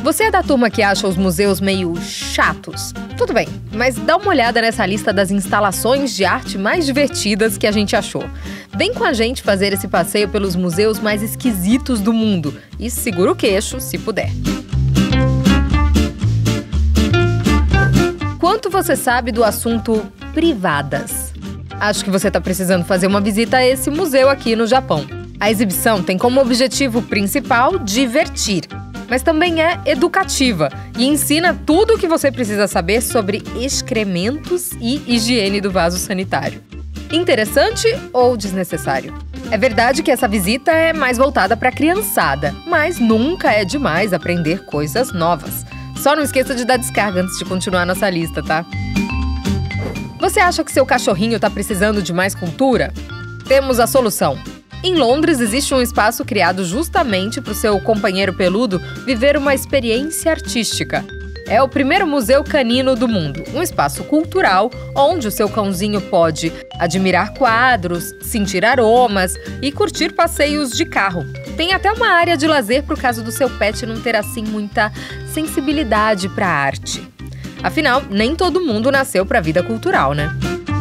Você é da turma que acha os museus meio chatos? Tudo bem, mas dá uma olhada nessa lista das instalações de arte mais divertidas que a gente achou. Vem com a gente fazer esse passeio pelos museus mais esquisitos do mundo e segura o queixo, se puder. Quanto você sabe do assunto privadas? Acho que você está precisando fazer uma visita a esse museu aqui no Japão. A exibição tem como objetivo principal divertir, mas também é educativa e ensina tudo o que você precisa saber sobre excrementos e higiene do vaso sanitário. Interessante ou desnecessário? É verdade que essa visita é mais voltada para a criançada, mas nunca é demais aprender coisas novas. Só não esqueça de dar descarga antes de continuar nossa lista, tá? Você acha que seu cachorrinho está precisando de mais cultura? Temos a solução. Em Londres, existe um espaço criado justamente para o seu companheiro peludo viver uma experiência artística. É o primeiro museu canino do mundo, um espaço cultural onde o seu cãozinho pode admirar quadros, sentir aromas e curtir passeios de carro. Tem até uma área de lazer para o caso do seu pet não ter assim muita sensibilidade para a arte. Afinal, nem todo mundo nasceu para a vida cultural, né?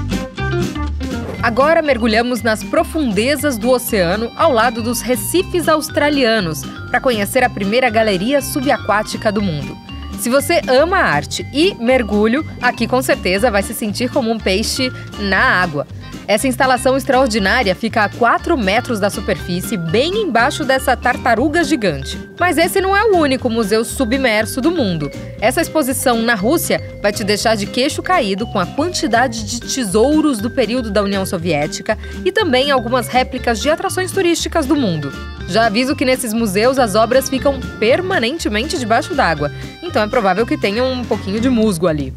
Agora mergulhamos nas profundezas do oceano ao lado dos recifes australianos para conhecer a primeira galeria subaquática do mundo. Se você ama a arte e mergulho, aqui com certeza vai se sentir como um peixe na água. Essa instalação extraordinária fica a 4 metros da superfície, bem embaixo dessa tartaruga gigante. Mas esse não é o único museu submerso do mundo. Essa exposição na Rússia vai te deixar de queixo caído com a quantidade de tesouros do período da União Soviética e também algumas réplicas de atrações turísticas do mundo. Já aviso que nesses museus as obras ficam permanentemente debaixo d'água, então é provável que tenha um pouquinho de musgo ali.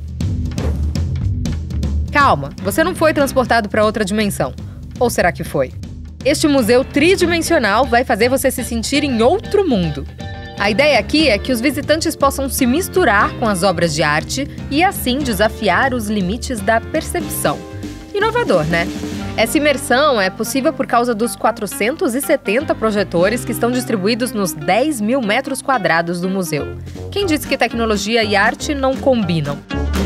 Calma, você não foi transportado para outra dimensão. Ou será que foi? Este museu tridimensional vai fazer você se sentir em outro mundo. A ideia aqui é que os visitantes possam se misturar com as obras de arte e assim desafiar os limites da percepção. Inovador, né? Essa imersão é possível por causa dos 470 projetores que estão distribuídos nos 10 mil metros quadrados do museu. Quem disse que tecnologia e arte não combinam?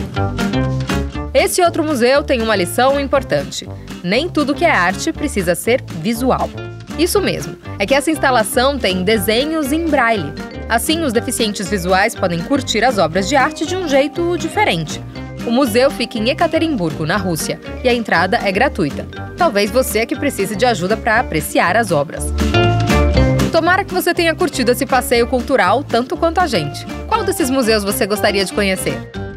Esse outro museu tem uma lição importante. Nem tudo que é arte precisa ser visual. Isso mesmo, é que essa instalação tem desenhos em braille. Assim, os deficientes visuais podem curtir as obras de arte de um jeito diferente. O museu fica em Ekaterimburgo, na Rússia, e a entrada é gratuita. Talvez você é que precise de ajuda para apreciar as obras. Tomara que você tenha curtido esse passeio cultural tanto quanto a gente. Qual desses museus você gostaria de conhecer?